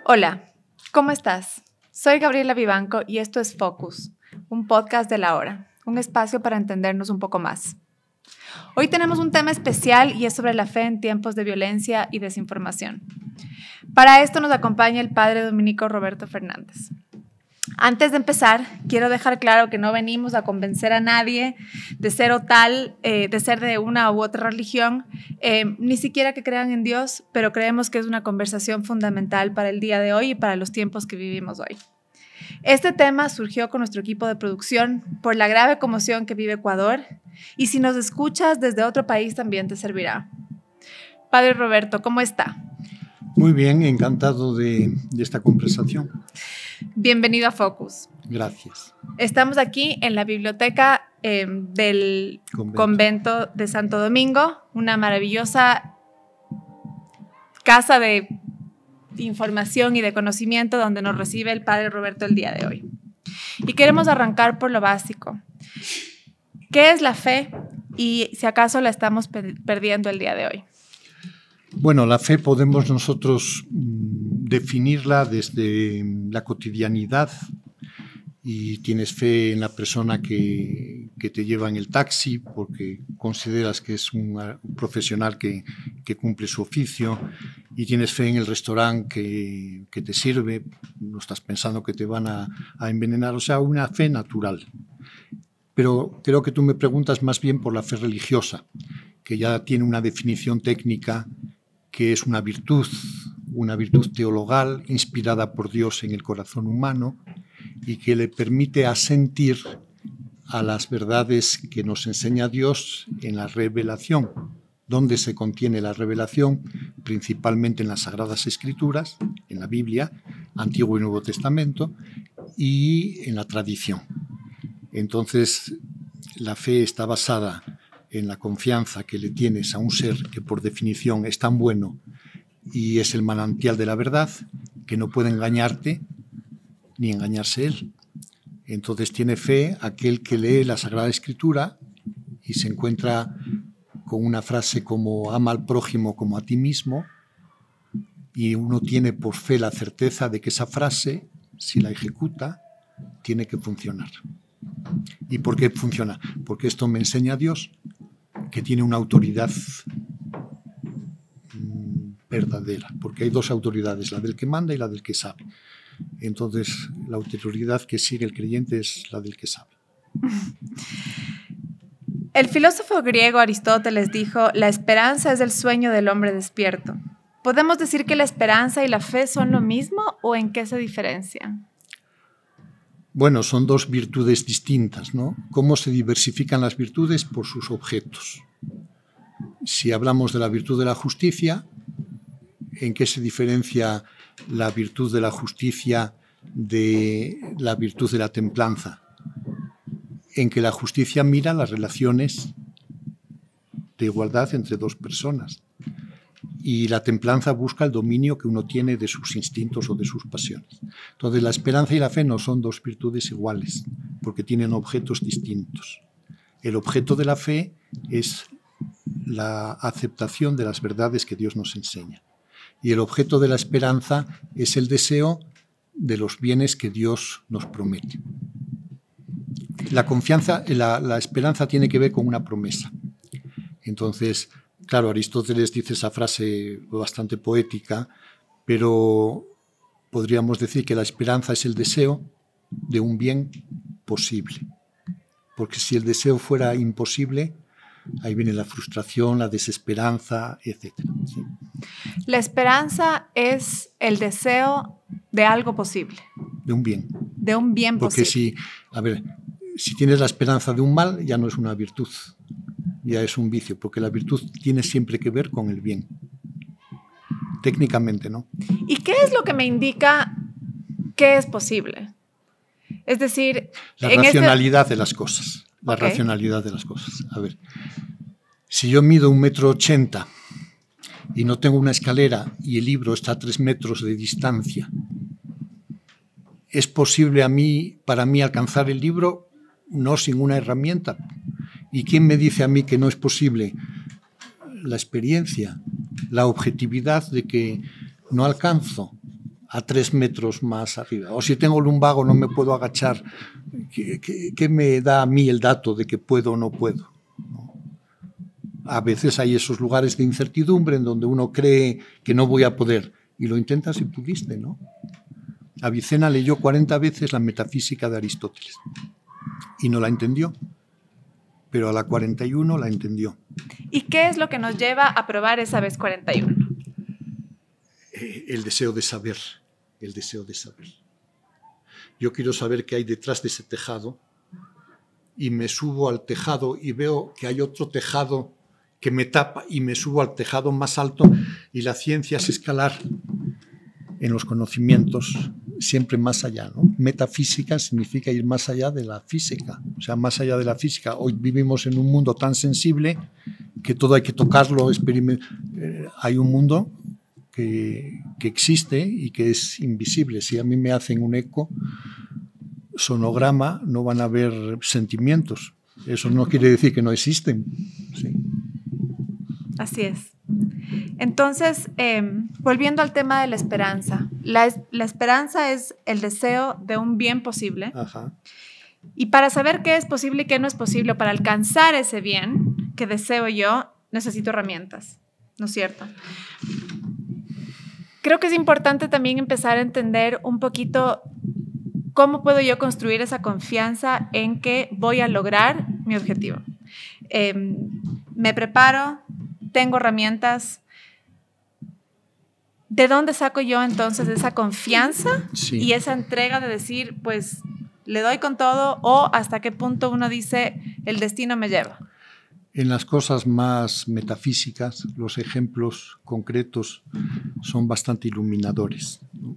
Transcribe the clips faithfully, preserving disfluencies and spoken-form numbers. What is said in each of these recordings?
Hola, ¿cómo estás? Soy Gabriela Vivanco y esto es Focus, un podcast de La Hora, un espacio para entendernos un poco más. Hoy tenemos un tema especial y es sobre la fe en tiempos de violencia y desinformación. Para esto nos acompaña el padre dominico Roberto Fernández. Antes de empezar, quiero dejar claro que no venimos a convencer a nadie de ser o tal, eh, de ser de una u otra religión, eh, ni siquiera que crean en Dios, pero creemos que es una conversación fundamental para el día de hoy y para los tiempos que vivimos hoy. Este tema surgió con nuestro equipo de producción por la grave conmoción que vive Ecuador, y si nos escuchas desde otro país también te servirá. Padre Roberto, ¿cómo está? Muy bien, encantado de, de esta conversación. Bienvenido a Focus. Gracias. Estamos aquí en la biblioteca eh, del convento. convento de Santo Domingo, una maravillosa casa de información y de conocimiento donde nos recibe el Padre Roberto el día de hoy. Y queremos arrancar por lo básico. ¿Qué es la fe y si acaso la estamos per- perdiendo el día de hoy? Bueno, la fe podemos nosotros mm, definirla desde la cotidianidad, y tienes fe en la persona que, que te lleva en el taxi porque consideras que es un, un profesional que, que cumple su oficio, y tienes fe en el restaurante que, que te sirve, no estás pensando que te van a, a envenenar, o sea, una fe natural. Pero creo que tú me preguntas más bien por la fe religiosa, que ya tiene una definición técnica, que es una virtud, una virtud teologal inspirada por Dios en el corazón humano y que le permite asentir a las verdades que nos enseña Dios en la revelación, donde se contiene la revelación, principalmente en las Sagradas Escrituras, en la Biblia, Antiguo y Nuevo Testamento, y en la tradición. Entonces, la fe está basada en la confianza que le tienes a un ser que por definición es tan bueno y es el manantial de la verdad, que no puede engañarte ni engañarse él. Entonces tiene fe aquel que lee la Sagrada Escritura y se encuentra con una frase como ama al prójimo como a ti mismo, y uno tiene por fe la certeza de que esa frase, si la ejecuta, tiene que funcionar. ¿Y por qué funciona? Porque esto me enseña a Dios, que tiene una autoridad mmm, verdadera, porque hay dos autoridades, la del que manda y la del que sabe. Entonces, la autoridad que sigue el creyente es la del que sabe. El filósofo griego Aristóteles dijo: la esperanza es el sueño del hombre despierto. ¿Podemos decir que la esperanza y la fe son lo mismo o en qué se diferencian? Bueno, son dos virtudes distintas, ¿no? ¿Cómo se diversifican las virtudes? Por sus objetos. Si hablamos de la virtud de la justicia, ¿en qué se diferencia la virtud de la justicia de la virtud de la templanza? En que la justicia mira las relaciones de igualdad entre dos personas, y la templanza busca el dominio que uno tiene de sus instintos o de sus pasiones. Entonces, la esperanza y la fe no son dos virtudes iguales, porque tienen objetos distintos. El objeto de la fe es la aceptación de las verdades que Dios nos enseña, y el objeto de la esperanza es el deseo de los bienes que Dios nos promete. La confianza, la, la esperanza tiene que ver con una promesa. Entonces, claro, Aristóteles dice esa frase bastante poética, pero podríamos decir que la esperanza es el deseo de un bien posible. Porque si el deseo fuera imposible, ahí viene la frustración, la desesperanza, etcétera. ¿Sí? La esperanza es el deseo de algo posible. De un bien. De un bien Porque posible. si, a ver, si tienes la esperanza de un mal, ya no es una virtud, ya es un vicio, porque la virtud tiene siempre que ver con el bien. Técnicamente, ¿no? ¿Y qué es lo que me indica que es posible? Es decir, la en racionalidad este... de las cosas. La okay. racionalidad de las cosas. A ver, si yo mido un metro ochenta y no tengo una escalera y el libro está a tres metros de distancia, ¿es posible a mí, para mí alcanzar el libro? No sin una herramienta. ¿Y quién me dice a mí que no es posible? La experiencia, la objetividad de que no alcanzo a tres metros más arriba. O si tengo lumbago no me puedo agachar. ¿Qué, qué, qué me da a mí el dato de que puedo o no puedo? ¿No? A veces hay esos lugares de incertidumbre en donde uno cree que no voy a poder y lo intentas y pudiste, ¿no? Avicena leyó cuarenta veces la Metafísica de Aristóteles y no la entendió, pero a la cuarenta y uno la entendió. ¿Y qué es lo que nos lleva a probar esa vez cuarenta y uno? Eh, el deseo de saber, el deseo de saber. Yo quiero saber qué hay detrás de ese tejado y me subo al tejado y veo que hay otro tejado que me tapa y me subo al tejado más alto y la ciencia es escalar en los conocimientos siempre más allá, ¿no? Metafísica significa ir más allá de la física, o sea, más allá de la física. Hoy vivimos en un mundo tan sensible que todo hay que tocarlo, experimentar. Eh, hay un mundo que, que existe y que es invisible. Si a mí me hacen un eco sonograma, no van a haber sentimientos. Eso no quiere decir que no existen. Sí. Así es. Entonces, eh, volviendo al tema de la esperanza, la, la esperanza es el deseo de un bien posible. Ajá. Y para saber qué es posible y qué no es posible, para alcanzar ese bien que deseo yo, necesito herramientas, ¿no es cierto? Creo que es importante también empezar a entender un poquito cómo puedo yo construir esa confianza en que voy a lograr mi objetivo. Eh, me preparo, tengo herramientas. ¿De dónde saco yo entonces esa confianza sí. y esa entrega de decir, pues, le doy con todo, o hasta qué punto uno dice, el destino me lleva? En las cosas más metafísicas, los ejemplos concretos son bastante iluminadores, ¿no?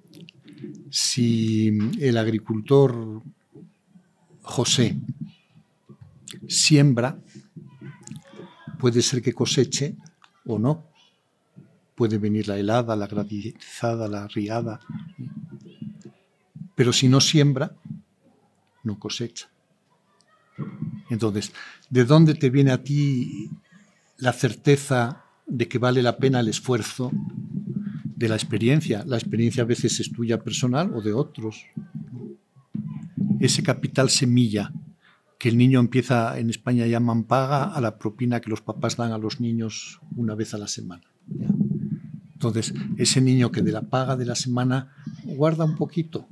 Si el agricultor José siembra, puede ser que coseche o no. Puede venir la helada, la granizada, la riada. Pero si no siembra, no cosecha. Entonces, ¿de dónde te viene a ti la certeza de que vale la pena el esfuerzo? De la experiencia. La experiencia a veces es tuya personal o de otros. Ese capital semilla que el niño empieza, en España llaman paga, a la propina que los papás dan a los niños una vez a la semana. ¿Ya? Entonces, ese niño que de la paga de la semana guarda un poquito,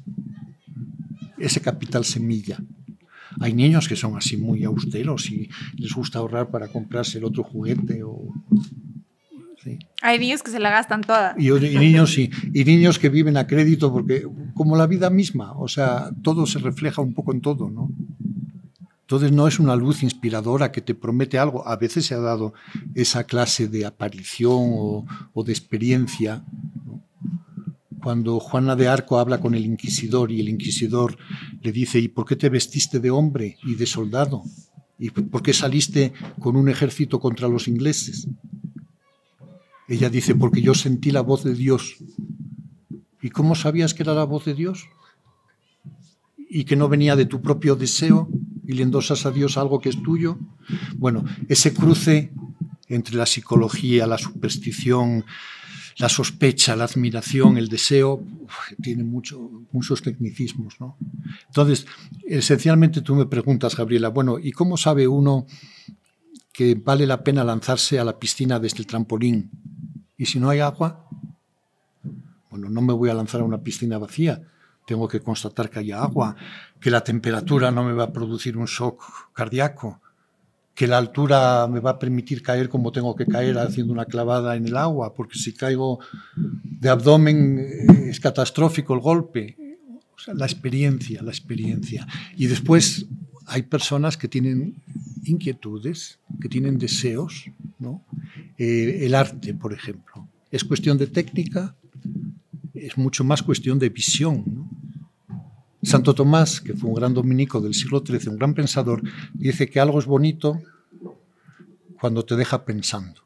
ese capital semilla. Hay niños que son así muy austeros y les gusta ahorrar para comprarse el otro juguete. O, ¿sí? Hay niños que se la gastan toda. Y, y, niños, y, y niños que viven a crédito, porque como la vida misma, o sea, todo se refleja un poco en todo, ¿no? Entonces no es una luz inspiradora que te promete algo. A veces se ha dado esa clase de aparición o, o de experiencia, ¿no? Cuando Juana de Arco habla con el inquisidor y el inquisidor le dice, ¿y por qué te vestiste de hombre y de soldado? ¿Y por qué saliste con un ejército contra los ingleses? Ella dice, porque yo sentí la voz de Dios. ¿Y cómo sabías que era la voz de Dios? ¿Y que no venía de tu propio deseo? ¿Y le endosas a Dios algo que es tuyo? Bueno, ese cruce entre la psicología, la superstición, la sospecha, la admiración, el deseo, uf, tiene mucho, muchos tecnicismos, ¿no? Entonces, esencialmente tú me preguntas, Gabriela, bueno, ¿y cómo sabe uno que vale la pena lanzarse a la piscina desde el trampolín? ¿Y si no hay agua? Bueno, no me voy a lanzar a una piscina vacía. Tengo que constatar que haya agua, que la temperatura no me va a producir un shock cardíaco, que la altura me va a permitir caer como tengo que caer haciendo una clavada en el agua, porque si caigo de abdomen es catastrófico el golpe. O sea, la experiencia, la experiencia. Y después hay personas que tienen inquietudes, que tienen deseos, ¿no? Eh, el arte, por ejemplo, es cuestión de técnica, es mucho más cuestión de visión, ¿no? Santo Tomás, que fue un gran dominico del siglo trece, un gran pensador, dice que algo es bonito cuando te deja pensando.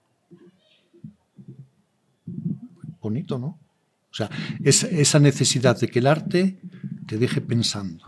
Bonito, ¿no? O sea, es esa necesidad de que el arte te deje pensando.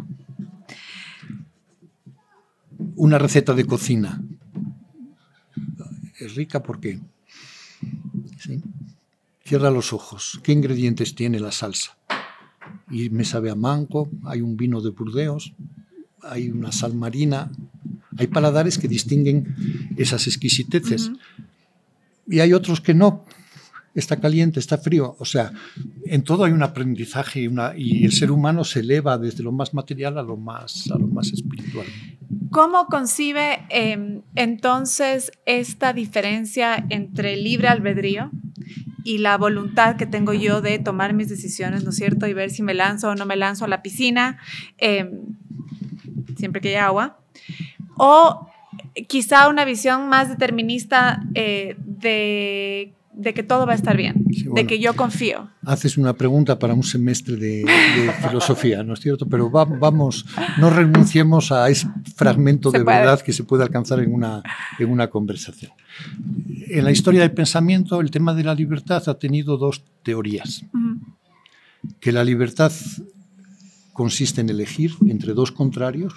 Una receta de cocina es rica porque, ¿sí? Cierra los ojos. ¿Qué ingredientes tiene la salsa? Y me sabe a mango, hay un vino de Burdeos, hay una sal marina, hay paladares que distinguen esas exquisiteces. Uh-huh. Y hay otros que no. Está caliente, está frío. O sea, en todo hay un aprendizaje y, una, y el ser humano se eleva desde lo más material a lo más, a lo más espiritual. ¿Cómo concibe eh, entonces esta diferencia entre el libre albedrío y la voluntad que tengo yo de tomar mis decisiones, ¿no es cierto? Y ver si me lanzo o no me lanzo a la piscina, eh, siempre que haya agua. O quizá una visión más determinista eh, de, de que todo va a estar bien, sí, bueno, de que yo confío. Haces una pregunta para un semestre de, de filosofía, ¿no es cierto? Pero va, vamos, no renunciemos a ese fragmento de verdad que se puede alcanzar en una, en una conversación. En la historia del pensamiento, el tema de la libertad ha tenido dos teorías. Uh-huh. Que la libertad consiste en elegir entre dos contrarios.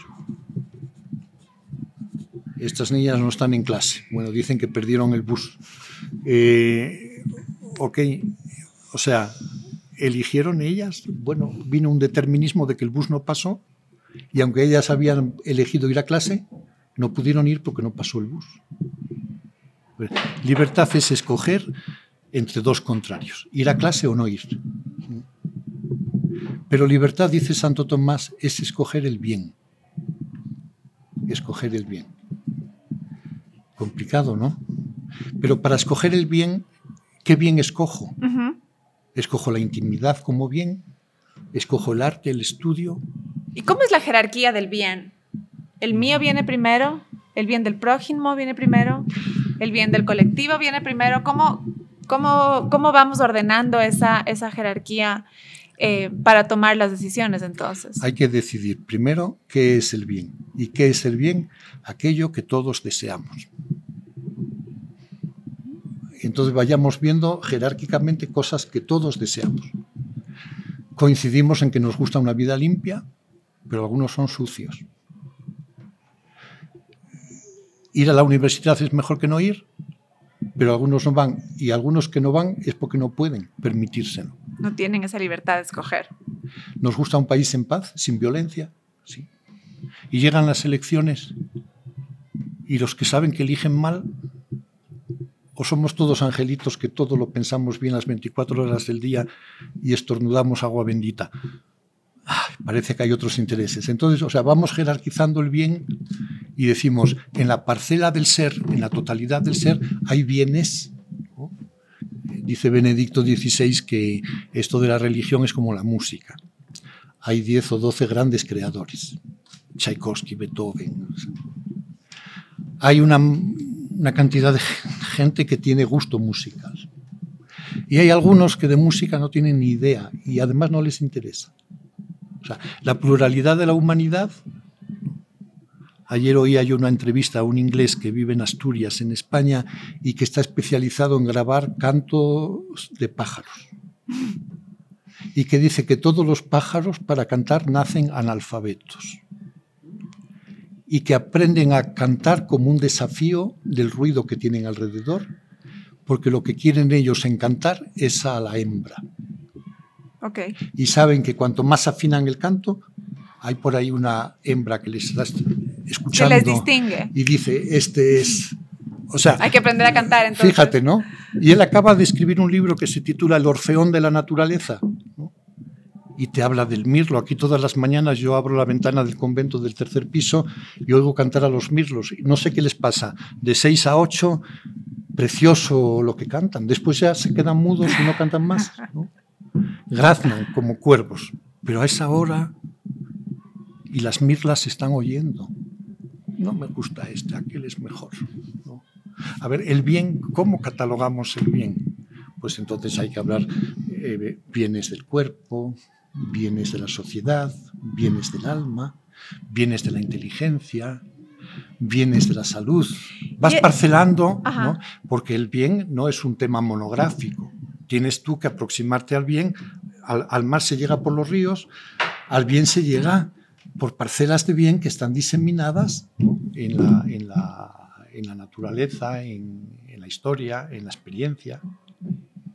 Estas niñas no están en clase. Bueno, dicen que perdieron el bus. Eh, ok, o sea, ¿eligieron ellas? Bueno, vino un determinismo de que el bus no pasó y aunque ellas habían elegido ir a clase, no pudieron ir porque no pasó el bus. Libertad es escoger entre dos contrarios, ir a clase o no ir. Pero libertad, dice Santo Tomás, es escoger el bien. Escoger el bien. Complicado, ¿no? Pero para escoger el bien, ¿qué bien escojo? Uh-huh. ¿Escojo la intimidad como bien? ¿Escojo el arte, el estudio? ¿Y cómo es la jerarquía del bien? ¿El mío viene primero? ¿El bien del prójimo viene primero? ¿El bien del colectivo viene primero? ¿Cómo, cómo, cómo vamos ordenando esa, esa jerarquía eh, para tomar las decisiones entonces? Hay que decidir primero qué es el bien. ¿Y qué es el bien? Aquello que todos deseamos. Entonces vayamos viendo jerárquicamente cosas que todos deseamos. Coincidimos en que nos gusta una vida limpia, pero algunos son sucios. Ir a la universidad es mejor que no ir, pero algunos no van. Y algunos que no van es porque no pueden permitírselo. No tienen esa libertad de escoger. Nos gusta un país en paz, sin violencia, sí. Y llegan las elecciones y los que saben que eligen mal, o somos todos angelitos que todo lo pensamos bien las veinticuatro horas del día y estornudamos agua bendita. Ay, parece que hay otros intereses. Entonces, o sea, vamos jerarquizando el bien y decimos, en la parcela del ser, en la totalidad del ser, hay bienes, ¿no? Dice Benedicto dieciséis que esto de la religión es como la música. Hay diez o doce grandes creadores. Tchaikovsky, Beethoven. Hay una, una cantidad de gente que tiene gusto musical. Y hay algunos que de música no tienen ni idea y además no les interesa. O sea, la pluralidad de la humanidad. Ayer oía yo una entrevista a un inglés que vive en Asturias, en España, y que está especializado en grabar cantos de pájaros. Y que dice que todos los pájaros para cantar nacen analfabetos. Y que aprenden a cantar como un desafío del ruido que tienen alrededor, porque lo que quieren ellos en cantar es a la hembra. Okay. Y saben que cuanto más afinan el canto, hay por ahí una hembra que les está escuchando. Que les distingue. Y dice, este es... O sea, hay que aprender a cantar entonces. Fíjate, ¿no? Y él acaba de escribir un libro que se titula El Orfeón de la Naturaleza, ¿no? Y te habla del mirlo. Aquí todas las mañanas yo abro la ventana del convento del tercer piso y oigo cantar a los mirlos. No sé qué les pasa. De seis a ocho, precioso lo que cantan. Después ya se quedan mudos y no cantan más, ¿no? Graznan como cuervos. Pero a esa hora, y las mirlas se están oyendo. No me gusta este, aquel es mejor, ¿no? A ver, el bien, ¿cómo catalogamos el bien? Pues entonces hay que hablar eh, bienes del cuerpo, bienes de la sociedad, bienes del alma, bienes de la inteligencia, bienes de la salud. Vas parcelando, ¿no? Porque el bien no es un tema monográfico. Tienes tú que aproximarte al bien. Al, al mar se llega por los ríos, al bien se llega por parcelas de bien que están diseminadas, ¿no? en, la, en, la, en la naturaleza, en, en la historia, en la experiencia.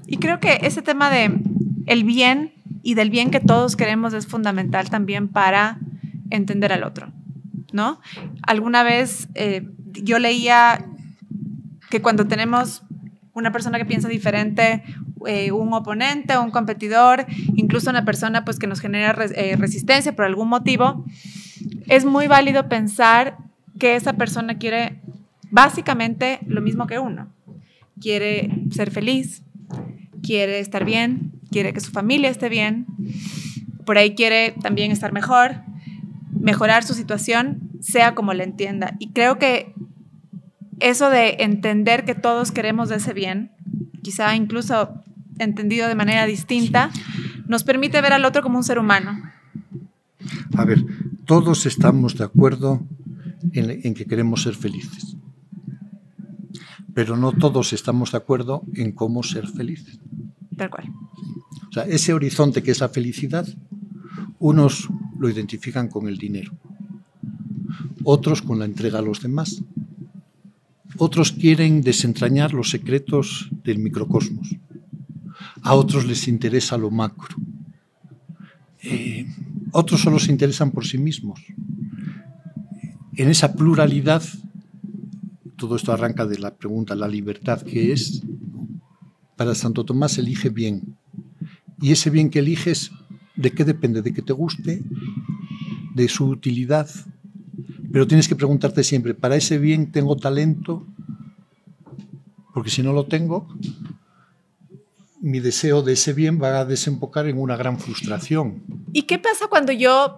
Y creo que ese tema de el bien y del bien que todos queremos es fundamental también para entender al otro, ¿no? Alguna vez eh, yo leía que cuando tenemos una persona que piensa diferente, eh, un oponente, un competidor, incluso una persona pues, que nos genera res, eh, resistencia por algún motivo, es muy válido pensar que esa persona quiere básicamente lo mismo que uno. Quiere ser feliz, quiere estar bien, quiere que su familia esté bien, por ahí quiere también estar mejor, mejorar su situación, sea como la entienda. Y creo que eso de entender que todos queremos ese bien, quizá incluso entendido de manera distinta, nos permite ver al otro como un ser humano. A ver, todos estamos de acuerdo en, en que queremos ser felices, pero no todos estamos de acuerdo en cómo ser felices. Tal cual. O sea, ese horizonte que es la felicidad, unos lo identifican con el dinero, otros con la entrega a los demás, otros quieren desentrañar los secretos del microcosmos, a otros les interesa lo macro, eh, otros solo se interesan por sí mismos. En esa pluralidad, todo esto arranca de la pregunta, la libertad, que es, para Santo Tomás, elige bien. Y ese bien que eliges, ¿de qué depende? De que te guste, de su utilidad. Pero tienes que preguntarte siempre, ¿para ese bien tengo talento? Porque si no lo tengo, mi deseo de ese bien va a desembocar en una gran frustración. ¿Y qué pasa cuando yo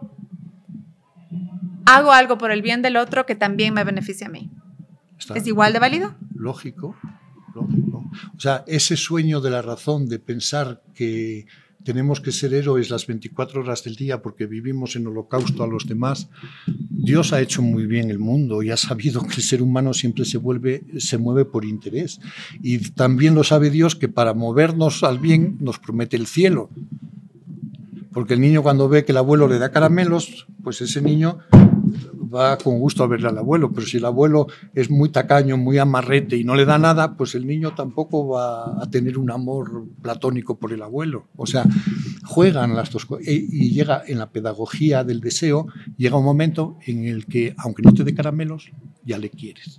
hago algo por el bien del otro que también me beneficia a mí? Está ¿Es igual de válido? Lógico, lógico. O sea, ese sueño de la razón de pensar que tenemos que ser héroes las veinticuatro horas del día porque vivimos en holocausto a los demás. Dios ha hecho muy bien el mundo y ha sabido que el ser humano siempre se, vuelve, se mueve por interés. Y también lo sabe Dios que para movernos al bien nos promete el cielo. Porque el niño cuando ve que el abuelo le da caramelos, pues ese niño va con gusto a verle al abuelo, pero si el abuelo es muy tacaño, muy amarrete y no le da nada, pues el niño tampoco va a tener un amor platónico por el abuelo. O sea, juegan las dos cosas. Y llega en la pedagogía del deseo, llega un momento en el que, aunque no te dé caramelos, ya le quieres.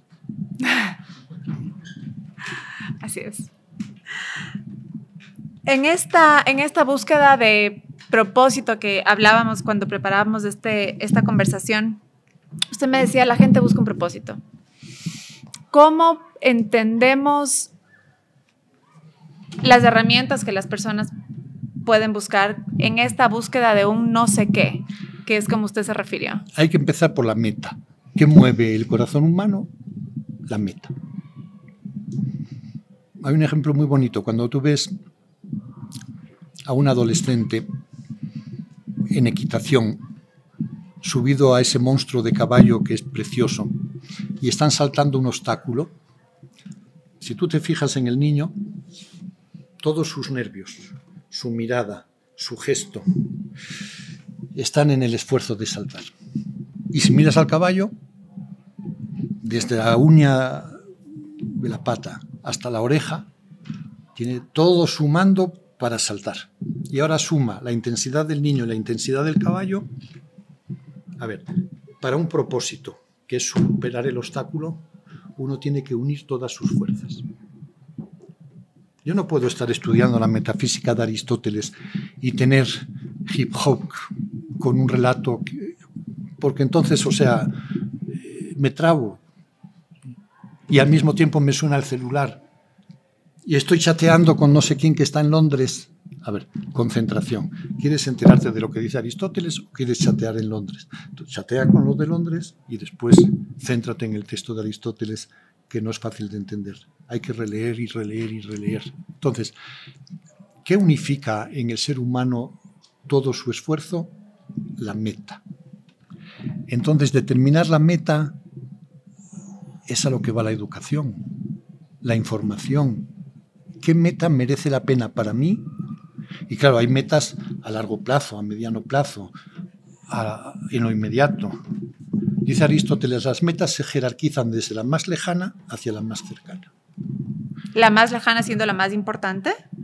Así es. En esta, en esta búsqueda de propósito que hablábamos cuando preparábamos este, esta conversación, usted me decía, la gente busca un propósito. ¿Cómo entendemos las herramientas que las personas pueden buscar en esta búsqueda de un no sé qué, que es como usted se refirió? Hay que empezar por la meta. ¿Qué mueve el corazón humano? La meta. Hay un ejemplo muy bonito. Cuando tú ves a un adolescente en equitación, subido a ese monstruo de caballo que es precioso, y están saltando un obstáculo, si tú te fijas en el niño, todos sus nervios, su mirada, su gesto, están en el esfuerzo de saltar. Y si miras al caballo, desde la uña de la pata hasta la oreja, tiene todo sumando para saltar. Y ahora suma la intensidad del niño y la intensidad del caballo. A ver, para un propósito, que es superar el obstáculo, uno tiene que unir todas sus fuerzas. Yo no puedo estar estudiando la metafísica de Aristóteles y tener hip hop con un relato, que, porque entonces, o sea, me trabo y al mismo tiempo me suena el celular y estoy chateando con no sé quién que está en Londres. A ver, concentración. ¿Quieres enterarte de lo que dice Aristóteles o quieres chatear en Londres? Entonces, chatea con los de Londres y después céntrate en el texto de Aristóteles, que no es fácil de entender. Hay que releer y releer y releer. Entonces, ¿qué unifica en el ser humano todo su esfuerzo? La meta. Entonces, determinar la meta es a lo que va la educación, la información. ¿Qué meta merece la pena para mí? Y claro, hay metas a largo plazo, a mediano plazo, a, en lo inmediato. Dice Aristóteles, las metas se jerarquizan desde la más lejana hacia la más cercana. ¿La más lejana siendo la más importante?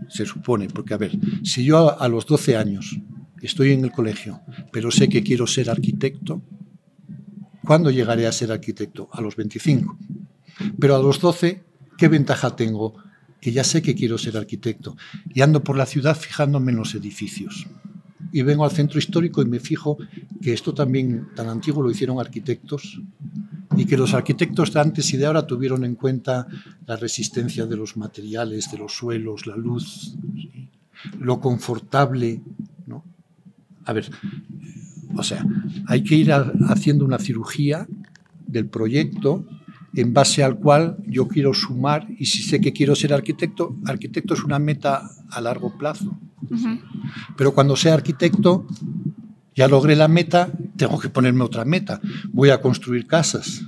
se supone, porque a ver, si yo a, a los doce años estoy en el colegio, pero sé que quiero ser arquitecto, ¿cuándo llegaré a ser arquitecto? A los veinticinco. Pero a los doce, ¿qué ventaja tengo? Que ya sé que quiero ser arquitecto y ando por la ciudad fijándome en los edificios. Y vengo al centro histórico y me fijo que esto también tan antiguo lo hicieron arquitectos y que los arquitectos de antes y de ahora tuvieron en cuenta la resistencia de los materiales, de los suelos, la luz, ¿sí? Lo confortable, ¿no? A ver, o sea, hay que ir a, haciendo una cirugía del proyecto en base al cual yo quiero sumar, y si sé que quiero ser arquitecto, arquitecto es una meta a largo plazo. Uh-huh. Pero cuando sea arquitecto, ya logré la meta, tengo que ponerme otra meta. Voy a construir casas.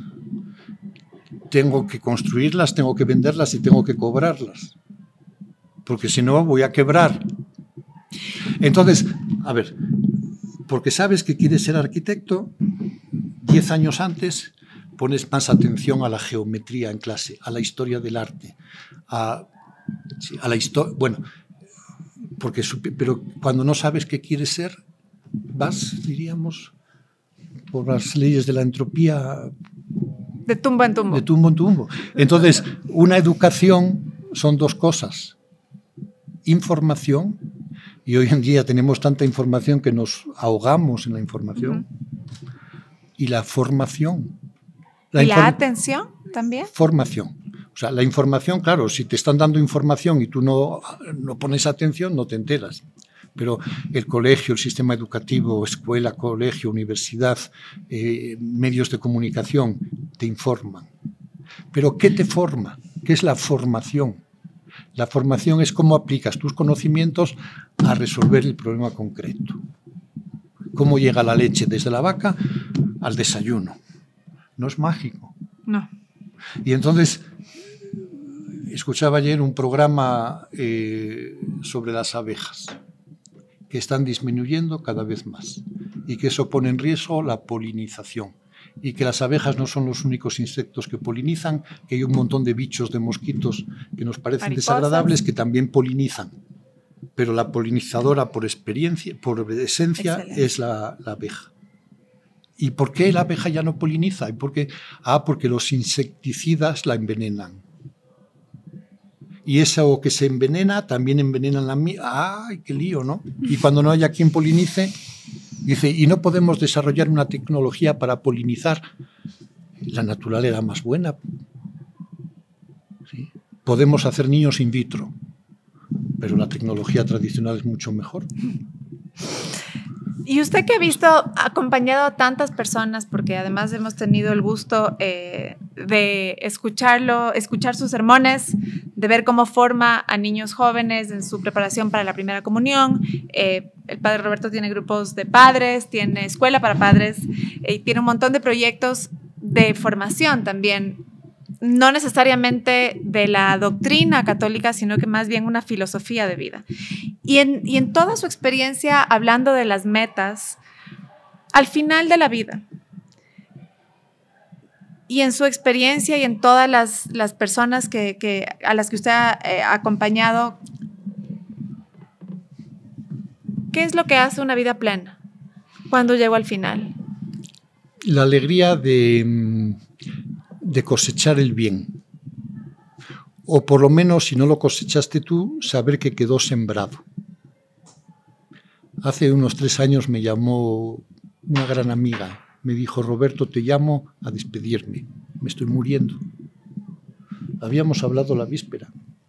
Tengo que construirlas, tengo que venderlas y tengo que cobrarlas. Porque si no, voy a quebrar. Entonces, a ver, porque sabes que quieres ser arquitecto, diez años antes pones más atención a la geometría en clase, a la historia del arte, a, sí, a la historia, bueno, porque, pero cuando no sabes qué quieres ser, vas, diríamos, por las leyes de la entropía. De tumbo en tumbo. De tumbo en tumbo. Entonces, una educación son dos cosas. Información, y hoy en día tenemos tanta información que nos ahogamos en la información, uh-huh. Y la formación. La ¿Y la atención también? Formación. O sea, la información, claro, si te están dando información y tú no, no pones atención, no te enteras. Pero el colegio, el sistema educativo, escuela, colegio, universidad, eh, medios de comunicación, te informan. Pero ¿qué te forma? ¿Qué es la formación? La formación es cómo aplicas tus conocimientos a resolver el problema concreto. Cómo llega la leche desde la vaca al desayuno. No es mágico. No. Y entonces, escuchaba ayer un programa eh, sobre las abejas, que están disminuyendo cada vez más y que eso pone en riesgo la polinización. Y que las abejas no son los únicos insectos que polinizan, que hay un montón de bichos, de mosquitos que nos parecen Mariposas. desagradables que también polinizan. Pero la polinizadora por experiencia, por esencia, Excelente. es la, la abeja. ¿Y por qué la abeja ya no poliniza? ¿Y por qué? Ah, porque los insecticidas la envenenan. Y eso que se envenena también envenenan la mía. ¡Ay, qué lío!, ¿no? Y cuando no haya quien polinice, dice, y no podemos desarrollar una tecnología para polinizar. La natural era más buena. ¿Sí? Podemos hacer niños in vitro, pero la tecnología tradicional es mucho mejor. Y usted que ha visto, acompañado a tantas personas, porque además hemos tenido el gusto eh, de escucharlo, escuchar sus sermones, de ver cómo forma a niños jóvenes en su preparación para la primera comunión. Eh, el padre Roberto tiene grupos de padres, tiene escuela para padres, y eh, tiene un montón de proyectos de formación también, no necesariamente de la doctrina católica, sino que más bien una filosofía de vida. Y en, y en toda su experiencia, hablando de las metas, al final de la vida, y en su experiencia y en todas las, las personas que, que, a las que usted ha eh, acompañado, ¿qué es lo que hace una vida plena cuando llego al final? La alegría de... de cosechar el bien, o por lo menos, si no lo cosechaste tú, saber que quedó sembrado. Hace unos tres años me llamó una gran amiga, me dijo, Roberto, te llamo a despedirme, me estoy muriendo. Habíamos hablado la víspera,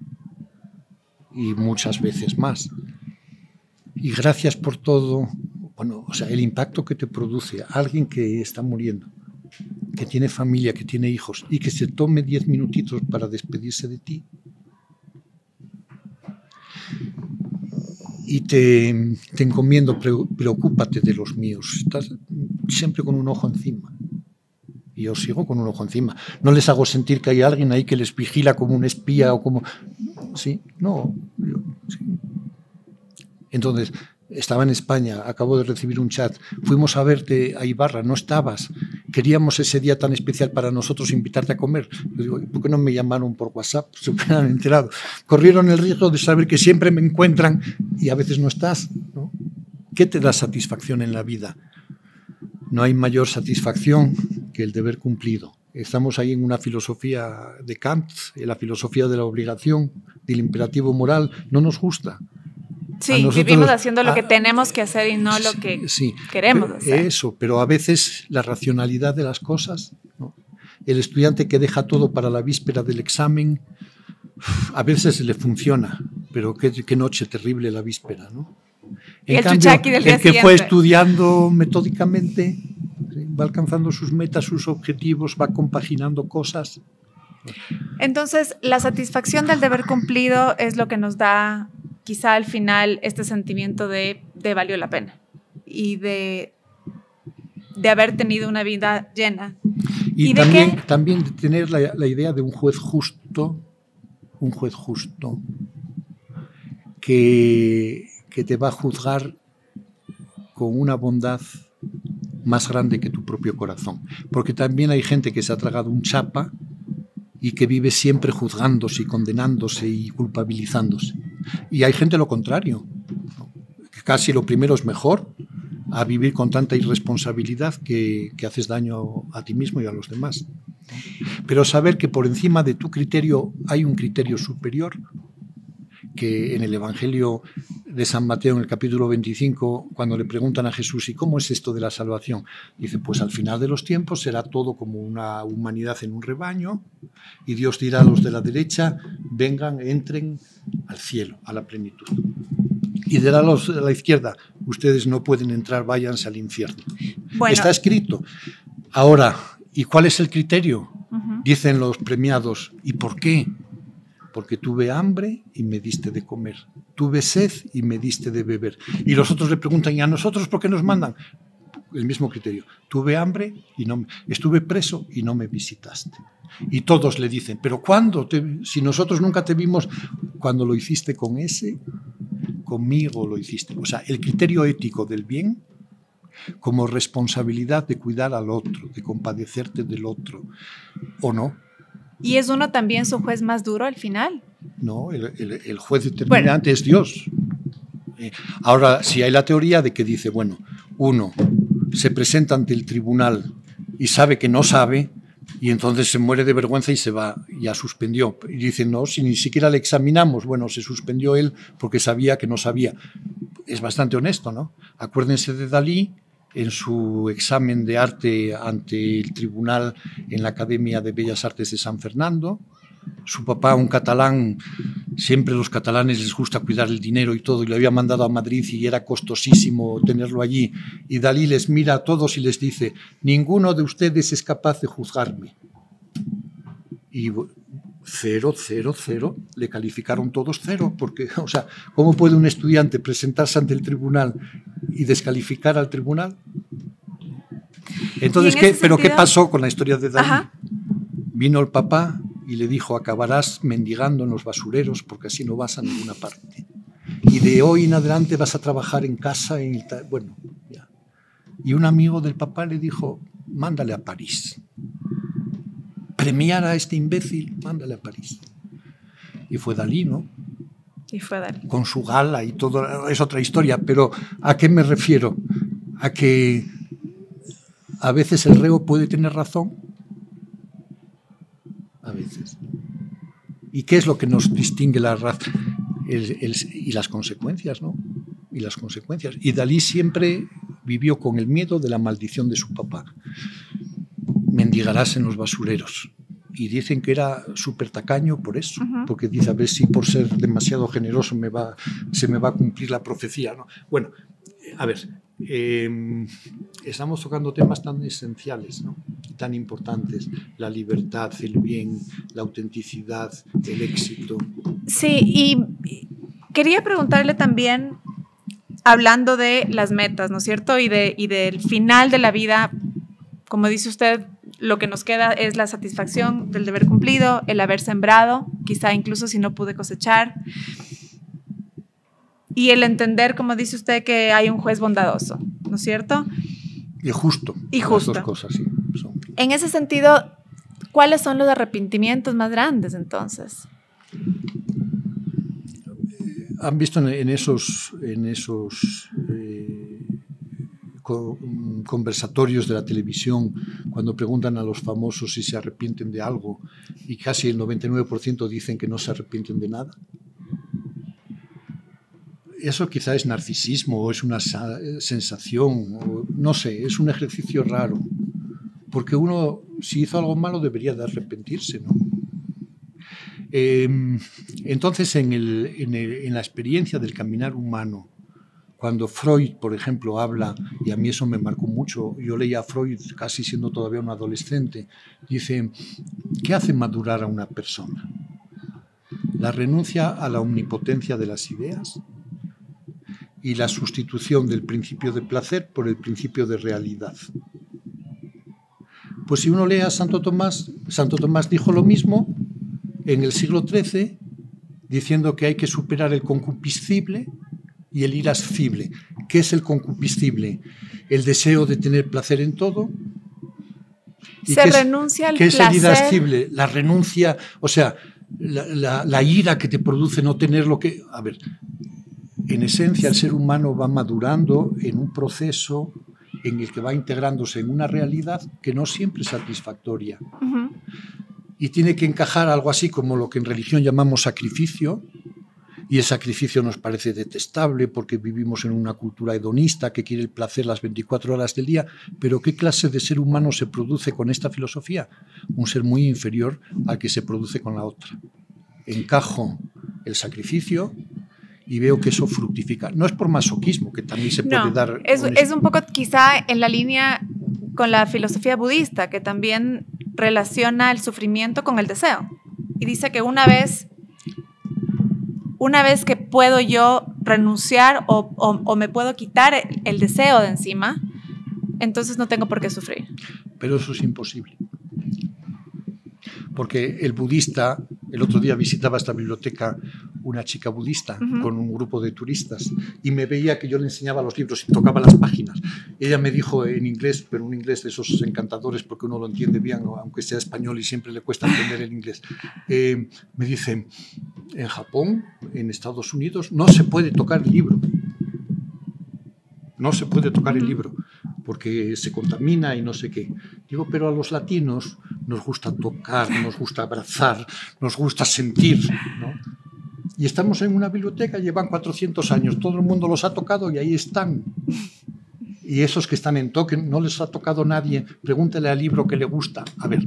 y muchas veces más. Y gracias por todo, bueno, o sea, el impacto que te produce alguien que está muriendo, que tiene familia, que tiene hijos, y que se tome diez minutitos para despedirse de ti. Y te, te encomiendo, preocúpate de los míos. Estás siempre con un ojo encima. Y yo sigo con un ojo encima. No les hago sentir que hay alguien ahí que les vigila como un espía o como... ¿Sí? No. Yo, sí. Entonces... Estaba en España, acabo de recibir un chat, fuimos a verte a Ibarra, no estabas, queríamos ese día tan especial para nosotros invitarte a comer. Yo digo, ¿por qué no me llamaron por WhatsApp? Se hubieran enterado. Corrieron el riesgo de saber que siempre me encuentran y a veces no estás, ¿no? ¿Qué te da satisfacción en la vida? No hay mayor satisfacción que el deber cumplido. Estamos ahí en una filosofía de Kant, en la filosofía de la obligación, del imperativo moral. No nos gusta. Sí, nosotros, vivimos haciendo lo que tenemos que hacer y no lo que sí, queremos hacer. Eso, pero a veces la racionalidad de las cosas, ¿no? El estudiante que deja todo para la víspera del examen, a veces le funciona, pero qué, qué noche terrible la víspera, ¿no? En el cambio, del día el que siguiente. Fue estudiando metódicamente, ¿sí? Va alcanzando sus metas, sus objetivos, va compaginando cosas. Entonces, la satisfacción del deber cumplido es lo que nos da quizá al final este sentimiento de, de valió la pena y de, de haber tenido una vida llena. Y, ¿Y también, de qué? también de tener la, la idea de un juez justo, un juez justo, que, que te va a juzgar con una bondad más grande que tu propio corazón. Porque también hay gente que se ha tragado un chapa y que vive siempre juzgándose y condenándose y culpabilizándose. Y hay gente lo contrario, que casi lo primero es mejor a vivir con tanta irresponsabilidad que, que haces daño a ti mismo y a los demás. Pero saber que por encima de tu criterio hay un criterio superior, que en el Evangelio de San Mateo, en el capítulo veinticinco, cuando le preguntan a Jesús, ¿y cómo es esto de la salvación? Dice, pues al final de los tiempos será todo como una humanidad en un rebaño, y Dios dirá a los de la derecha, vengan, entren al cielo, a la plenitud. Y dirá a los de la izquierda, ustedes no pueden entrar, váyanse al infierno. Bueno. Está escrito. Ahora, ¿y cuál es el criterio? Uh-huh. Dicen los premiados, ¿y por qué? Porque tuve hambre y me diste de comer, tuve sed y me diste de beber. Y los otros le preguntan, ¿y a nosotros por qué nos mandan? El mismo criterio, tuve hambre y no, estuve preso y no me visitaste. Y todos le dicen, ¿pero cuándo? Te, si nosotros nunca te vimos, cuando lo hiciste con ese, conmigo lo hiciste. O sea, el criterio ético del bien como responsabilidad de cuidar al otro, de compadecerte del otro, ¿o no? ¿Y es uno también su juez más duro al final? No, el, el, el juez determinante bueno. es Dios. Eh, ahora, si hay la teoría de que dice, bueno, uno se presenta ante el tribunal y sabe que no sabe, y entonces se muere de vergüenza y se va, ya suspendió. Y dice, no, si ni siquiera le examinamos, bueno, se suspendió él porque sabía que no sabía. Es bastante honesto, ¿no? Acuérdense de Dalí, en su examen de arte ante el tribunal en la Academia de Bellas Artes de San Fernando. Su papá, un catalán, siempre los catalanes les gusta cuidar el dinero y todo, y lo había mandado a Madrid y era costosísimo tenerlo allí. Y Dalí les mira a todos y les dice, ninguno de ustedes es capaz de juzgarme. Y cero, cero, cero, le calificaron todos cero, porque, o sea, ¿cómo puede un estudiante presentarse ante el tribunal y descalificar al tribunal? Entonces, ¿qué, ¿pero qué pasó con la historia de Dalí? Ajá. Vino el papá y le dijo, acabarás mendigando en los basureros porque así no vas a ninguna parte. Y de hoy en adelante vas a trabajar en casa, en el bueno, ya. Y un amigo del papá le dijo, mándale a París. Premiar a este imbécil, mándale a París. Y fue Dalí, ¿no? Y fue Dalí. Con su gala y todo, es otra historia, pero ¿a qué me refiero? A que a veces el reo puede tener razón, a veces. ¿Y qué es lo que nos distingue la raza? El, el, y las consecuencias, ¿no? Y las consecuencias. Y Dalí siempre vivió con el miedo de la maldición de su papá. Mendigarás en los basureros. Y dicen que era súper tacaño por eso, uh-huh. porque dice, a ver si por ser demasiado generoso me va, se me va a cumplir la profecía, ¿no? Bueno, a ver, eh, estamos tocando temas tan esenciales, ¿no? Tan importantes, la libertad, el bien, la autenticidad, el éxito. Sí, y quería preguntarle también, hablando de las metas, ¿no es cierto? Y, de, y del final de la vida, como dice usted, lo que nos queda es la satisfacción del deber cumplido, el haber sembrado, quizá incluso si no pude cosechar, y el entender, como dice usted, que hay un juez bondadoso, ¿no es cierto? Y justo. Y justo. Las dos cosas, sí. Son. En ese sentido, ¿cuáles son los arrepentimientos más grandes entonces? Han visto en esos, en esos eh, conversatorios de la televisión, cuando preguntan a los famosos si se arrepienten de algo, y casi el noventa y nueve por ciento dicen que no se arrepienten de nada. Eso quizá es narcisismo o es una sensación, o no sé, es un ejercicio raro, porque uno, si hizo algo malo, debería de arrepentirse, ¿no? Eh, entonces, en, el, en, el, en la experiencia del caminar humano, cuando Freud, por ejemplo, habla, y a mí eso me marcó mucho, yo leía a Freud casi siendo todavía un adolescente, dice, ¿qué hace madurar a una persona? La renuncia a la omnipotencia de las ideas y la sustitución del principio de placer por el principio de realidad. Pues si uno lee a Santo Tomás, Santo Tomás dijo lo mismo en el siglo trece, diciendo que hay que superar el concupiscible y el irascible. ¿Qué es el concupiscible? El deseo de tener placer en todo. ¿Y Se renuncia al placer. ¿Qué es el irascible? placer? La renuncia, o sea, la, la, la ira que te produce no tener lo que... A ver, en esencia el ser humano va madurando en un proceso en el que va integrándose en una realidad que no siempre es satisfactoria. Uh-huh. Y tiene que encajar algo así como lo que en religión llamamos sacrificio, y el sacrificio nos parece detestable porque vivimos en una cultura hedonista que quiere el placer las veinticuatro horas del día, pero ¿qué clase de ser humano se produce con esta filosofía? Un ser muy inferior al que se produce con la otra. Encajo el sacrificio y veo que eso fructifica. No es por masoquismo, que también se puede no, dar... Es, un... es un poco quizá en la línea con la filosofía budista, que también relaciona el sufrimiento con el deseo. Y dice que una vez, una vez que puedo yo renunciar o, o, o me puedo quitar el deseo de encima, entonces no tengo por qué sufrir. Pero eso es imposible. Porque el budista, el otro día visitaba esta biblioteca una chica budista uh-huh. con un grupo de turistas y me veía que yo le enseñaba los libros y tocaba las páginas. Ella me dijo en inglés, pero un inglés de esos encantadores porque uno lo entiende bien, aunque sea español y siempre le cuesta entender el inglés. Eh, me dice, en Japón, en Estados Unidos, no se puede tocar el libro. No se puede tocar el libro porque se contamina y no sé qué. Digo, pero a los latinos nos gusta tocar, nos gusta abrazar, nos gusta sentir, ¿no? Y estamos en una biblioteca, llevan cuatrocientos años, todo el mundo los ha tocado y ahí están. Y esos que están en toque, no les ha tocado nadie, pregúntele al libro que le gusta. A ver,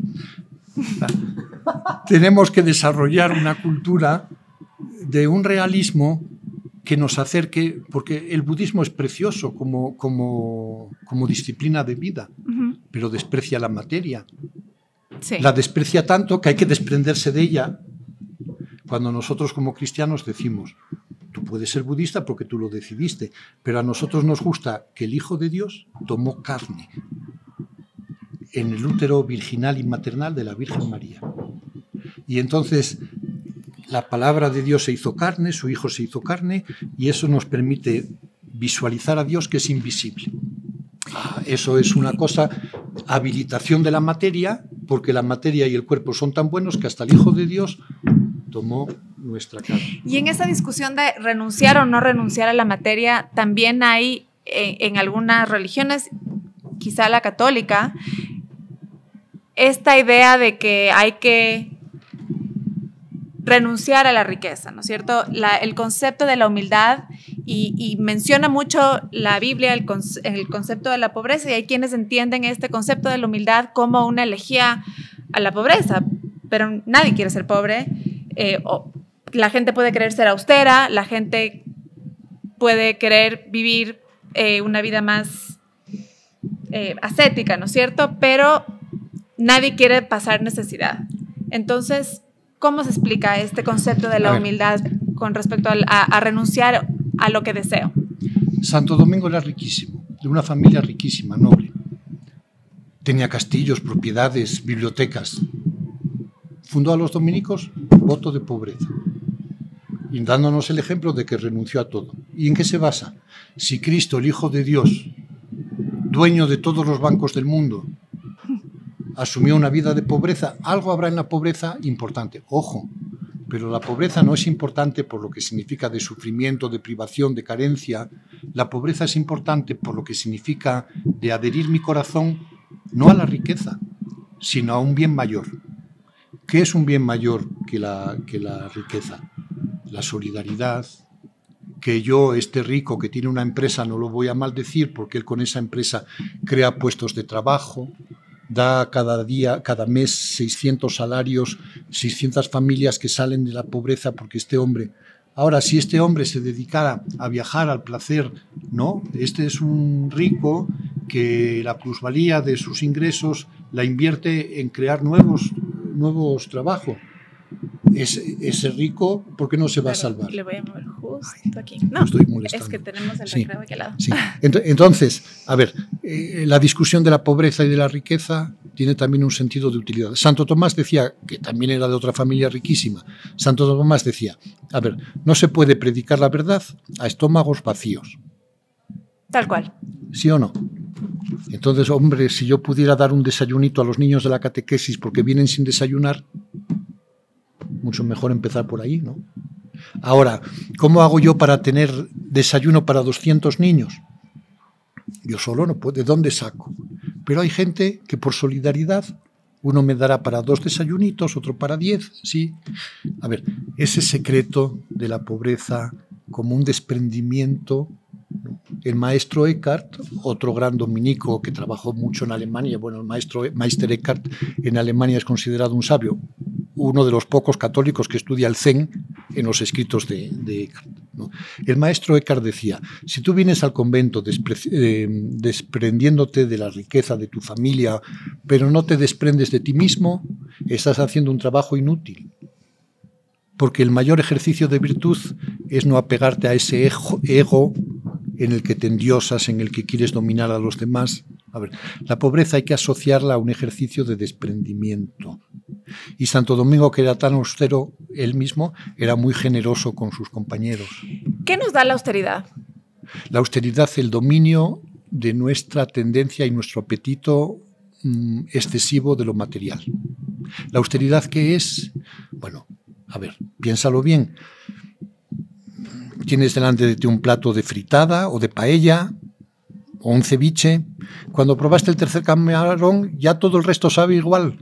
tenemos que desarrollar una cultura de un realismo que nos acerque, porque el budismo es precioso como, como, como disciplina de vida, uh-huh. pero desprecia la materia. Sí. La desprecia tanto que hay que desprenderse de ella. Cuando nosotros como cristianos decimos, tú puedes ser budista porque tú lo decidiste, pero a nosotros nos gusta que el Hijo de Dios tomó carne en el útero virginal y maternal de la Virgen María. Y entonces la palabra de Dios se hizo carne, su Hijo se hizo carne, y eso nos permite visualizar a Dios que es invisible. Ah, eso es una cosa, habilitación de la materia, porque la materia y el cuerpo son tan buenos que hasta el Hijo de Dios tomó nuestra carne. Y en esa discusión de renunciar o no renunciar a la materia, también hay en, en algunas religiones, quizá la católica, esta idea de que hay que renunciar a la riqueza, ¿no es cierto? La, el concepto de la humildad, y, y menciona mucho la Biblia el, conce, el concepto de la pobreza, y hay quienes entienden este concepto de la humildad como una elegía a la pobreza, pero nadie quiere ser pobre. Eh, o la gente puede querer ser austera, la gente puede querer vivir eh, una vida más eh, ascética, ¿no es cierto? Pero nadie quiere pasar necesidad. Entonces, ¿cómo se explica este concepto de la humildad con respecto a, a, a renunciar a lo que deseo? Santo Domingo era riquísimo, de una familia riquísima, noble. Tenía castillos, propiedades, bibliotecas. Fundó a los dominicos voto de pobreza, y dándonos el ejemplo de que renunció a todo. ¿Y en qué se basa? Si Cristo, el Hijo de Dios, dueño de todos los bancos del mundo, asumió una vida de pobreza. Algo habrá en la pobreza importante. Ojo, pero la pobreza no es importante por lo que significa de sufrimiento, de privación, de carencia. La pobreza es importante por lo que significa de adherir mi corazón no a la riqueza, sino a un bien mayor. ¿Qué es un bien mayor que la, que la riqueza? La solidaridad. Que yo, este rico que tiene una empresa, no lo voy a maldecir porque él con esa empresa crea puestos de trabajo, da cada día, cada mes seiscientos salarios, seiscientas familias que salen de la pobreza porque este hombre... Ahora, si este hombre se dedicara a viajar al placer, no, este es un rico que la plusvalía de sus ingresos la invierte en crear nuevos, nuevos trabajos. Ese, ese rico, ¿por qué no se va Pero a salvar? Le voy a mover justo aquí. No, estoy molestando. Es que tenemos el sí, recreo aquí al lado. Sí. Entonces, a ver, eh, la discusión de la pobreza y de la riqueza tiene también un sentido de utilidad. Santo Tomás decía, que también era de otra familia riquísima, Santo Tomás decía, a ver, no se puede predicar la verdad a estómagos vacíos. Tal cual. ¿Sí o no? Entonces, hombre, si yo pudiera dar un desayunito a los niños de la catequesis porque vienen sin desayunar, mucho mejor empezar por ahí, ¿no? Ahora, ¿cómo hago yo para tener desayuno para doscientos niños? Yo solo no puedo, ¿de dónde saco? Pero hay gente que por solidaridad, uno me dará para dos desayunitos, otro para diez, ¿sí? A ver, ese secreto de la pobreza como un desprendimiento, ¿no? El maestro Eckhart, otro gran dominico que trabajó mucho en Alemania, bueno, el maestro Meister Eckhart en Alemania es considerado un sabio, uno de los pocos católicos que estudia el Zen en los escritos de, de Eckhart, ¿no? El maestro Eckhart decía, si tú vienes al convento despre, eh, desprendiéndote de la riqueza de tu familia, pero no te desprendes de ti mismo, estás haciendo un trabajo inútil. Porque el mayor ejercicio de virtud es no apegarte a ese ego, ego en el que te endiosas, en el que quieres dominar a los demás. A ver, la pobreza hay que asociarla a un ejercicio de desprendimiento. Y Santo Domingo, que era tan austero él mismo, era muy generoso con sus compañeros. ¿Qué nos da la austeridad? La austeridad, el dominio de nuestra tendencia y nuestro apetito mmm, excesivo de lo material. ¿La austeridad qué es? Bueno, a ver, piénsalo bien. Tienes delante de ti un plato de fritada o de paella o un ceviche. Cuando probaste el tercer camarón, ya todo el resto sabe igual.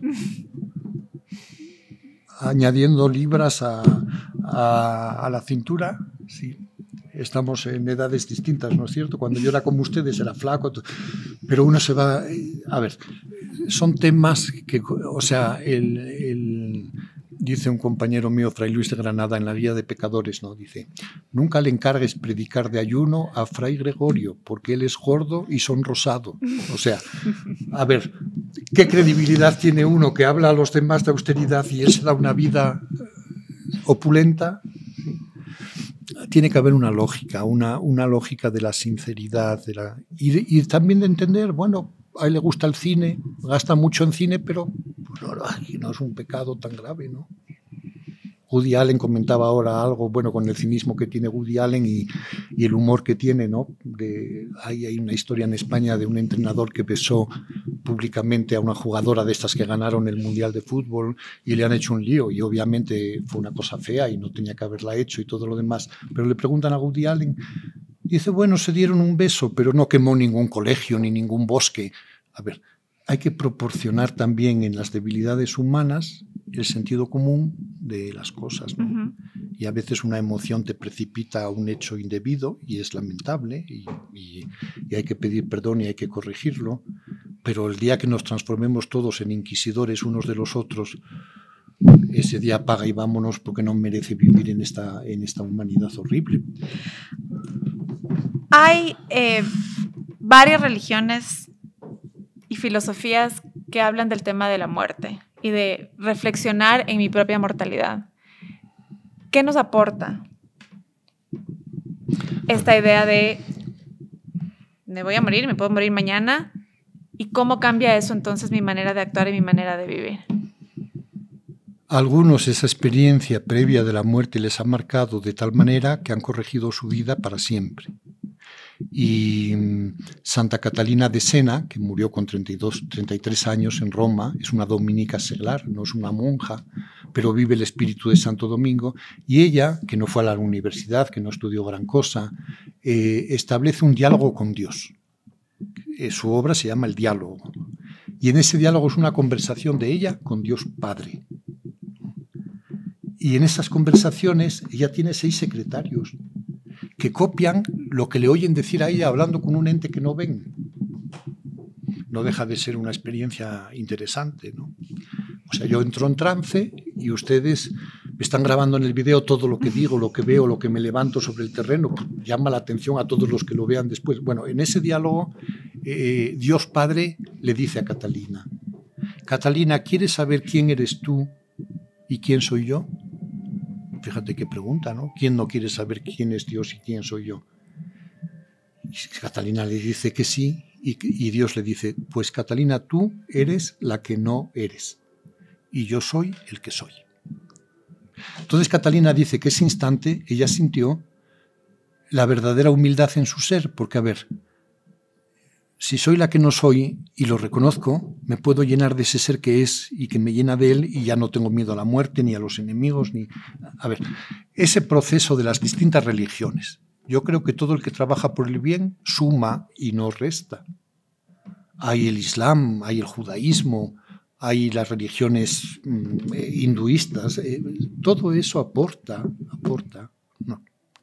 Añadiendo libras a, a, a la cintura, sí. Estamos en edades distintas, ¿no es cierto? Cuando yo era como ustedes era flaco, pero uno se va... A ver, son temas que, o sea, el, el, dice un compañero mío, Fray Luis de Granada, en la Guía de Pecadores, ¿no? Dice, nunca le encargues predicar de ayuno a Fray Gregorio, porque él es gordo y sonrosado. O sea, a ver, ¿qué credibilidad tiene uno que habla a los demás de austeridad y él se da una vida opulenta? Tiene que haber una lógica, una, una lógica de la sinceridad, de la, y, y también de entender, bueno, a él le gusta el cine, gasta mucho en cine, pero pues, no, no es un pecado tan grave, ¿no? Woody Allen comentaba ahora algo, bueno, con el cinismo que tiene Woody Allen y, y el humor que tiene, ¿no? De, hay, hay una historia en España de un entrenador que besó públicamente a una jugadora de estas que ganaron el Mundial de Fútbol y le han hecho un lío y obviamente fue una cosa fea y no tenía que haberla hecho y todo lo demás, pero le preguntan a Woody Allen, dice, bueno, se dieron un beso, pero no quemó ningún colegio ni ningún bosque. A ver, hay que proporcionar también en las debilidades humanas el sentido común de las cosas, ¿no? Uh-huh. Y a veces una emoción te precipita a un hecho indebido y es lamentable y, y, y hay que pedir perdón y hay que corregirlo, pero el día que nos transformemos todos en inquisidores unos de los otros, ese día apaga y vámonos porque no merece vivir en esta, en esta humanidad horrible. Hay eh, varias religiones y filosofías que hablan del tema de la muerte y de reflexionar en mi propia mortalidad. ¿Qué nos aporta esta idea de me voy a morir, me puedo morir mañana? ¿Y cómo cambia eso entonces mi manera de actuar y mi manera de vivir? A algunos esa experiencia previa de la muerte les ha marcado de tal manera que han corregido su vida para siempre. Y Santa Catalina de Sena, que murió con treinta y dos, treinta y tres años en Roma, es una dominica seglar, no es una monja, pero vive el espíritu de Santo Domingo, y ella, que no fue a la universidad, que no estudió gran cosa, eh, establece un diálogo con Dios. Eh, su obra se llama El Diálogo, y en ese diálogo es una conversación de ella con Dios Padre. Y en esas conversaciones ella tiene seis secretarios que copian lo que le oyen decir a ella hablando con un ente que no ven. No deja de ser una experiencia interesante, ¿no? O sea, yo entro en trance y ustedes me están grabando en el video todo lo que digo, lo que veo, lo que me levanto sobre el terreno. Pues llama la atención a todos los que lo vean después. Bueno, en ese diálogo, eh, Dios Padre le dice a Catalina: Catalina, ¿quieres saber quién eres tú y quién soy yo? Fíjate qué pregunta, ¿no? ¿Quién no quiere saber quién es Dios y quién soy yo? Y Catalina le dice que sí, y, y Dios le dice: pues Catalina, tú eres la que no eres, y yo soy el que soy. Entonces Catalina dice que ese instante ella sintió la verdadera humildad en su ser, porque a ver, si soy la que no soy y lo reconozco, me puedo llenar de ese ser que es y que me llena de él, y ya no tengo miedo a la muerte, ni a los enemigos, ni... A ver, ese proceso de las distintas religiones. Yo creo que todo el que trabaja por el bien suma y no resta. Hay el Islam, hay el judaísmo, hay las religiones mm, hinduistas, eh, todo eso aporta, aporta. No.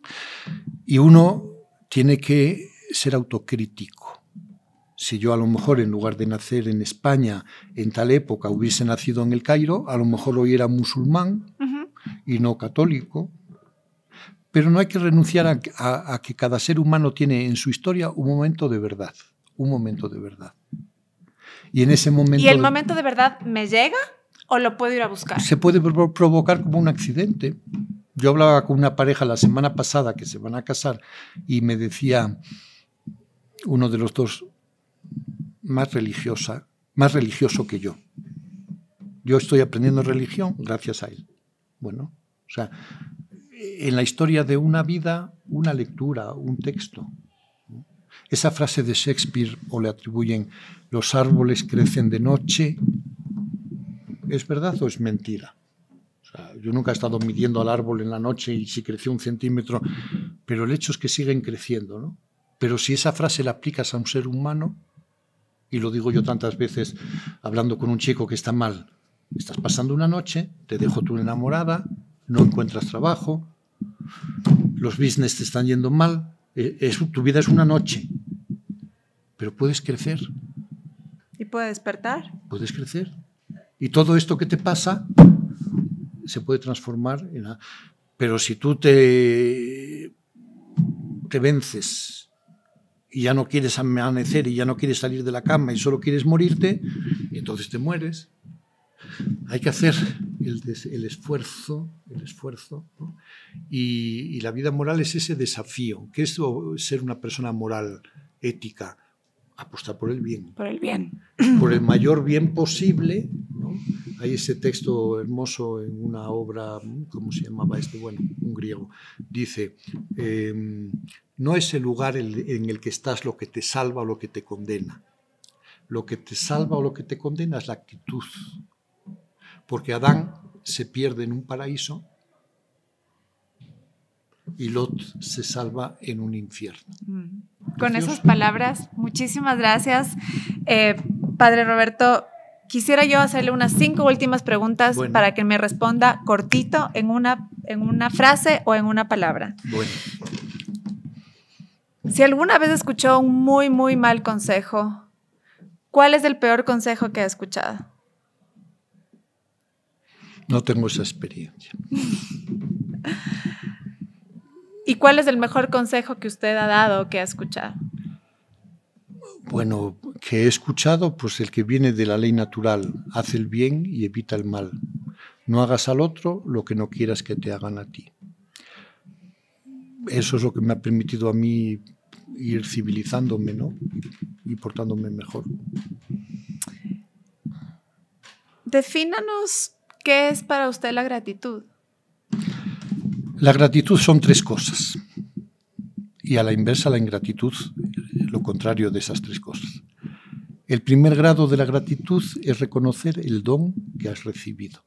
Y uno tiene que ser autocrítico. Si yo a lo mejor, en lugar de nacer en España en tal época, hubiese nacido en el Cairo, a lo mejor hoy era musulmán uh-huh. y no católico. Pero no hay que renunciar a, a, a que cada ser humano tiene en su historia un momento de verdad, un momento de verdad. Y en ese momento... ¿Y el momento de verdad me llega o lo puedo ir a buscar? Se puede provocar como un accidente. Yo hablaba con una pareja la semana pasada que se van a casar y me decía uno de los dos: más religiosa, más religioso que yo. Yo estoy aprendiendo religión gracias a él. Bueno, o sea, en la historia de una vida, una lectura, un texto. Esa frase de Shakespeare, o le atribuyen: los árboles crecen de noche, ¿es verdad o es mentira? O sea, yo nunca he estado midiendo al árbol en la noche y si creció un centímetro, pero el hecho es que siguen creciendo, ¿no? Pero si esa frase la aplicas a un ser humano, y lo digo yo tantas veces hablando con un chico que está mal: estás pasando una noche, te dejo tu enamorada, no encuentras trabajo, los business te están yendo mal, es, tu vida es una noche, pero puedes crecer. ¿Y puede despertar? Puedes crecer. Y todo esto que te pasa se puede transformar en... A... Pero si tú te, te vences y ya no quieres amanecer y ya no quieres salir de la cama y solo quieres morirte, y entonces te mueres. Hay que hacer el, el esfuerzo, el esfuerzo, ¿no? y, y la vida moral es ese desafío. ¿Qué es ser una persona moral, ética? Apostar por el bien. Por el bien. Por el mayor bien posible, ¿no? Hay ese texto hermoso en una obra, ¿cómo se llamaba este? Bueno, un griego. Dice, eh, no es el lugar en el que estás lo que te salva o lo que te condena. Lo que te salva o lo que te condena es la actitud. Porque Adán se pierde en un paraíso y Lot se salva en un infierno. Mm. Con esas palabras, muchísimas gracias. Eh, Padre Roberto, quisiera yo hacerle unas cinco últimas preguntas bueno. para que me responda cortito en una, en una frase o en una palabra. Bueno. Si alguna vez escuchó un muy, muy mal consejo, ¿cuál es el peor consejo que ha escuchado? No tengo esa experiencia. ¿Y cuál es el mejor consejo que usted ha dado o que ha escuchado? Bueno, que he escuchado, pues el que viene de la ley natural: haz el bien y evita el mal. No hagas al otro lo que no quieras que te hagan a ti. Eso es lo que me ha permitido a mí ir civilizándome, ¿no? Y portándome mejor. Defínanos qué es para usted la gratitud. La gratitud son tres cosas y a la inversa la ingratitud, lo contrario de esas tres cosas. El primer grado de la gratitud es reconocer el don que has recibido.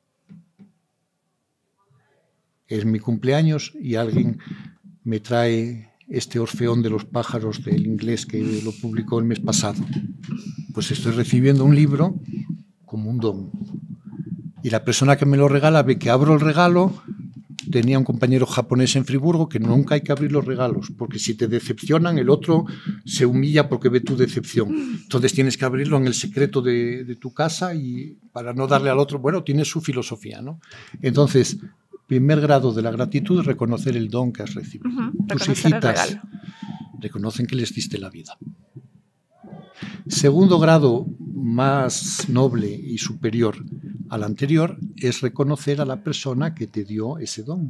Es mi cumpleaños y alguien me trae este Orfeón de los pájaros del inglés que lo publicó el mes pasado. Pues estoy recibiendo un libro como un don. Y la persona que me lo regala ve que abro el regalo. Tenía un compañero japonés en Friburgo que nunca hay que abrir los regalos, porque si te decepcionan, el otro se humilla porque ve tu decepción. Entonces tienes que abrirlo en el secreto de, de tu casa y para no darle al otro, bueno, tiene su filosofía, ¿no? Entonces, primer grado de la gratitud es reconocer el don que has recibido. Uh-huh, Tus hijitas reconocen que les diste la vida. Segundo grado, más noble y superior al anterior, es reconocer a la persona que te dio ese don.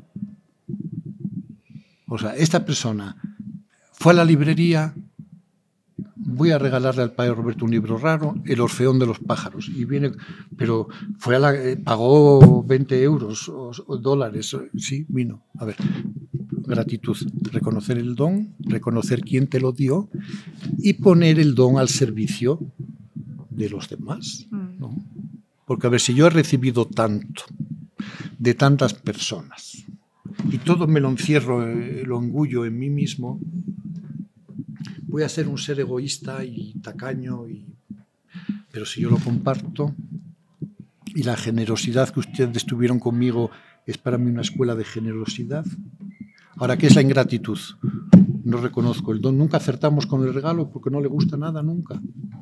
O sea, esta persona fue a la librería, voy a regalarle al padre Roberto un libro raro, El Orfeón de los pájaros, y viene, pero fue a la, eh, pagó veinte euros o, o dólares, sí, vino. A ver, gratitud, reconocer el don, reconocer quién te lo dio y poner el don al servicio de los demás, ¿no? Porque a ver, si yo he recibido tanto de tantas personas y todo me lo encierro, lo engullo en mí mismo, voy a ser un ser egoísta y tacaño, y... pero si yo lo comparto y la generosidad que ustedes tuvieron conmigo es para mí una escuela de generosidad. Ahora, ¿qué es la ingratitud? No reconozco el don, nunca acertamos con el regalo porque no le gusta nada nunca.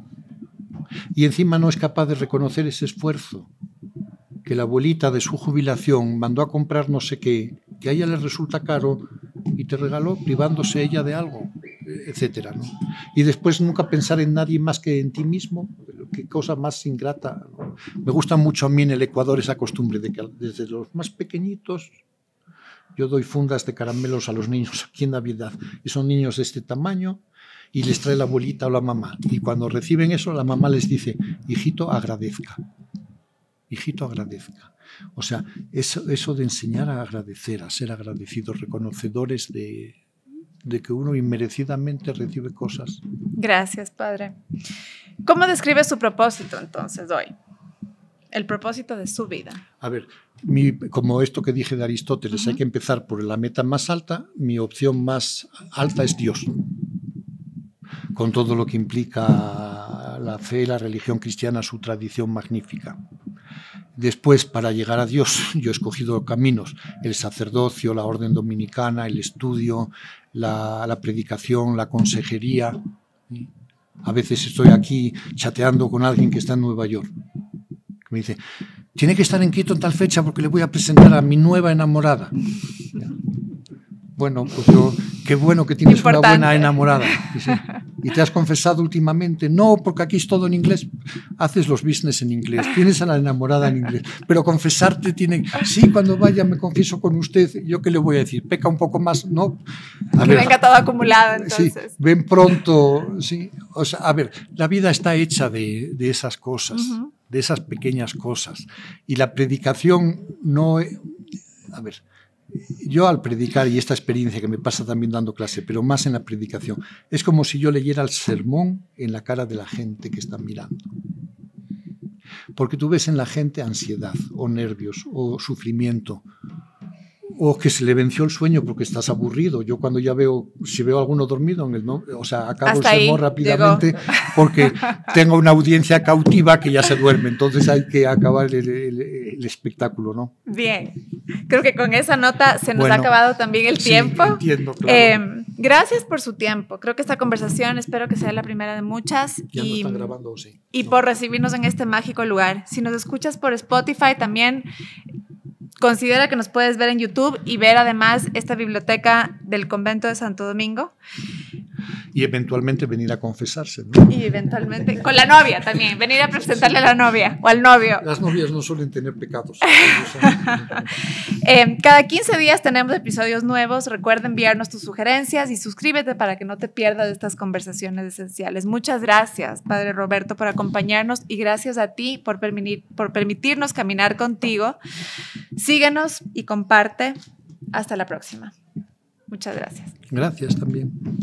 Y encima no es capaz de reconocer ese esfuerzo, que la abuelita de su jubilación mandó a comprar no sé qué, que a ella le resulta caro y te regaló privándose ella de algo, etcétera, ¿no? Y después nunca pensar en nadie más que en ti mismo, qué cosa más ingrata, ¿no? Me gusta mucho a mí en el Ecuador esa costumbre de que desde los más pequeñitos yo doy fundas de caramelos a los niños aquí en Navidad, y son niños de este tamaño, y les trae la abuelita o la mamá. Y cuando reciben eso, la mamá les dice, hijito, agradezca. Hijito, agradezca. O sea, eso, eso de enseñar a agradecer, a ser agradecidos, reconocedores de, de que uno inmerecidamente recibe cosas. Gracias, padre. ¿Cómo describe su propósito, entonces, hoy? El propósito de su vida. A ver, mi, como esto que dije de Aristóteles, uh-huh. Hay que empezar por la meta más alta. Mi opción más alta es Dios, con todo lo que implica la fe, la religión cristiana, su tradición magnífica. Después, para llegar a Dios, yo he escogido caminos, el sacerdocio, la orden dominicana, el estudio, la, la predicación, la consejería. A veces estoy aquí chateando con alguien que está en Nueva York. Me dice, tiene que estar en Quito en tal fecha porque le voy a presentar a mi nueva enamorada. Bueno, pues yo, qué bueno que tienes Importante. Una buena enamorada. Dice, ¿y te has confesado últimamente? No, porque aquí es todo en inglés. Haces los business en inglés, tienes a la enamorada en inglés, pero confesarte tiene... Sí, cuando vaya me confieso con usted, ¿yo qué le voy a decir? ¿Peca un poco más? No. A que ver, venga todo acumulado, entonces. Sí, ven pronto, sí. O sea, a ver, la vida está hecha de, de esas cosas, uh-huh. de esas pequeñas cosas. Y la predicación no... A ver... Yo al predicar, y esta experiencia que me pasa también dando clase, pero más en la predicación, es como si yo leyera el sermón en la cara de la gente que está mirando. Porque tú ves en la gente ansiedad, o nervios, o sufrimiento, o que se le venció el sueño porque estás aburrido. Yo cuando ya veo, si veo a alguno dormido, en el no, o sea, acabo Hasta el sermón rápidamente llegó. Porque tengo una audiencia cautiva que ya se duerme, entonces hay que acabar el, el, el espectáculo, ¿no? Bien, creo que con esa nota se nos bueno, ha acabado también el tiempo. Sí, entiendo, claro. Eh, gracias por su tiempo. Creo que esta conversación espero que sea la primera de muchas. Ya y, no están grabando, sí. Y no. por recibirnos en este mágico lugar. Si nos escuchas por Spotify también... Considera que nos puedes ver en YouTube y ver además esta biblioteca del convento de Santo Domingo. Y eventualmente venir a confesarse, ¿no? Y eventualmente, con la novia también, venir a presentarle a la novia o al novio. Las novias no suelen tener pecados. eh, cada quince días tenemos episodios nuevos. Recuerda enviarnos tus sugerencias y suscríbete para que no te pierdas de estas conversaciones esenciales. Muchas gracias, Padre Roberto, por acompañarnos y gracias a ti por, permitir, por permitirnos caminar contigo. Síguenos y comparte. Hasta la próxima. Muchas gracias. Gracias también.